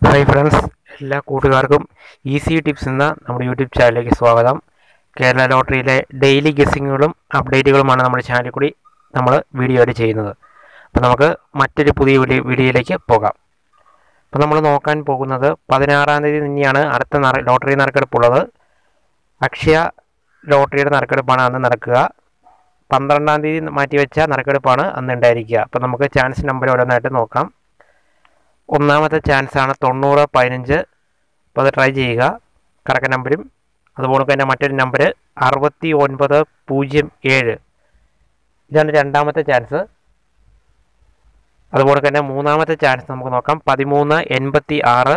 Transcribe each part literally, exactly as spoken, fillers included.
Hi friends, എല്ലാ കൂട്ടുകാർക്കും easy tips എന്ന നമ്മുടെ യൂട്യൂബ് ചാനലിലേക്ക് സ്വാഗതം. കേരള ലോട്ടറിയിലെ ഡെയിലി ഗെസ്സിങ്ങുകളും അപ്ഡേറ്റുകളുമാണ് നമ്മുടെ ചാനലിൽ കൂടി നമ്മൾ വീഡിയോ ആയിട്ട് ചെയ്യുന്നത്. അപ്പോൾ നമുക്ക് മറ്റൊരു പുതിയ വീഡിയോ വീഡിയോയിലേക്ക് പോകാം. അപ്പോൾ നമ്മൾ നോക്കാൻ പോകുന്നത് പതിനാറാം തീയതി തന്നെയാണ് അടുത്ത നറ ലോട്ടറി നറുക്കെടുപ്പുള്ളത്. അക്ഷയ ലോട്ടറിയുടെ നറുക്കെടുപ്പാണ് അന്ന് നടക്കുക. പന്ത്രണ്ടാം തീയതി മാറ്റിവെച്ച നറുക്കെടുപ്പാണ് അന്ന് ഉണ്ടായിരിക്കുക. അപ്പോൾ നമുക്ക് ചാൻസ് നമ്പർ ഓരോന്നായിട്ട് നോക്കാം. ഒന്നാമത്തെ ചാൻസാണ് തൊണ്ണൂറ് പതിനഞ്ച്. അപ്പോൾ അത് ട്രൈ ചെയ്യുക. കറക്റ്റ് നമ്പരും അതുപോലെ തന്നെ മറ്റൊരു നമ്പർ അറുപത്തി ഒൻപത് പൂജ്യം ഏഴ്. ഇതാണ് രണ്ടാമത്തെ ചാൻസ്. അതുപോലെ തന്നെ മൂന്നാമത്തെ ചാൻസ് നമുക്ക് നോക്കാം, പതിമൂന്ന് എൺപത്തി ആറ്.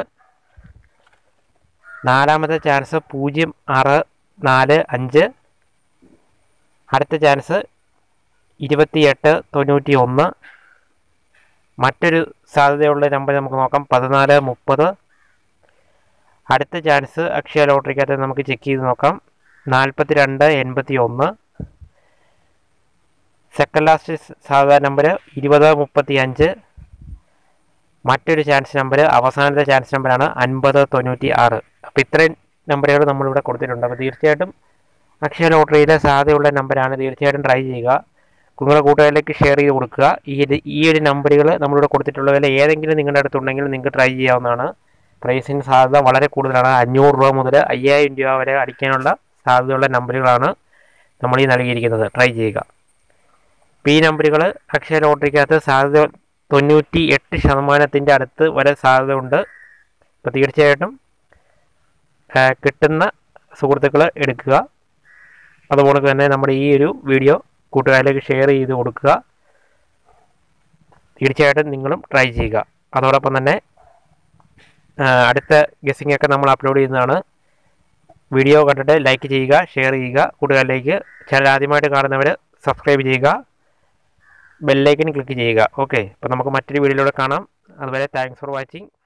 നാലാമത്തെ ചാൻസ് പൂജ്യം ആറ് നാല് അഞ്ച്. അടുത്ത ചാൻസ് ഇരുപത്തിയെട്ട് തൊണ്ണൂറ്റി ഒന്ന്. മറ്റൊരു സാധ്യതയുള്ള നമ്പർ നമുക്ക് നോക്കാം, പതിനാല് മുപ്പത്. അടുത്ത ചാൻസ് അക്ഷയ ലോട്ടറിക്കകത്ത് നമുക്ക് ചെക്ക് ചെയ്ത് നോക്കാം, നാൽപ്പത്തി രണ്ട് എൺപത്തി ഒന്ന്. സെക്കൻഡ് ലാസ്റ്റ് സാധ്യത നമ്പർ ഇരുപത് മുപ്പത്തി അഞ്ച്. മറ്റൊരു ചാൻസ് നമ്പർ അവസാനത്തെ ചാൻസ് നമ്പറാണ് അൻപത് തൊണ്ണൂറ്റി ആറ്. അപ്പോൾ ഇത്രയും നമ്പറുകൾ നമ്മളിവിടെ കൊടുത്തിട്ടുണ്ട്. അപ്പോൾ തീർച്ചയായിട്ടും അക്ഷയ ലോട്ടറിയിലെ സാധ്യതയുള്ള നമ്പറാണ്. തീർച്ചയായിട്ടും ട്രൈ ചെയ്യുക. നിങ്ങളുടെ കൂട്ടുകാരിലേക്ക് ഷെയർ ചെയ്ത് കൊടുക്കുക. ഈ ഈ ഒരു നമ്പറുകൾ നമ്മളിവിടെ കൊടുത്തിട്ടുള്ളതിൽ ഏതെങ്കിലും നിങ്ങളുടെ അടുത്തുണ്ടെങ്കിൽ നിങ്ങൾക്ക് ട്രൈ ചെയ്യാവുന്നതാണ്. പ്രൈസിന് സാധ്യത വളരെ കൂടുതലാണ്. അഞ്ഞൂറ് രൂപ മുതൽ അയ്യായിരം രൂപ വരെ അടിക്കാനുള്ള സാധ്യതയുള്ള നമ്പറുകളാണ് നമ്മൾ ഈ നൽകിയിരിക്കുന്നത്. ട്രൈ ചെയ്യുക. ഈ നമ്പറുകൾ അക്ഷയ ലോട്ടറിക്കകത്ത് സാധ്യത തൊണ്ണൂറ്റി എട്ട് ശതമാനത്തിൻ്റെ അടുത്ത് വരെ സാധ്യത ഉണ്ട്. അപ്പോൾ തീർച്ചയായിട്ടും കിട്ടുന്ന സുഹൃത്തുക്കൾ എടുക്കുക. അതുപോലെ തന്നെ നമ്മുടെ ഈ ഒരു വീഡിയോ കൂട്ടുകാരിലേക്ക് ഷെയർ ചെയ്ത് കൊടുക്കുക. തീർച്ചയായിട്ടും നിങ്ങളും ട്രൈ ചെയ്യുക. അതോടൊപ്പം തന്നെ അടുത്ത ഗെസ്സിംഗ് ഒക്കെ നമ്മൾ അപ്ലോഡ് ചെയ്യുന്നതാണ്. വീഡിയോ കണ്ടിട്ട് ലൈക്ക് ചെയ്യുക, ഷെയർ ചെയ്യുക. കൂട്ടുകാരിലേക്ക് ചാനൽ ആദ്യമായിട്ട് കാണുന്നവർ സബ്സ്ക്രൈബ് ചെയ്യുക, ബെല്ലൈക്കൻ ക്ലിക്ക് ചെയ്യുക. ഓക്കെ, അപ്പോൾ നമുക്ക് മറ്റൊരു വീഡിയോയിലൂടെ കാണാം. അതുവരെ താങ്ക്സ് ഫോർ വാച്ചിങ്.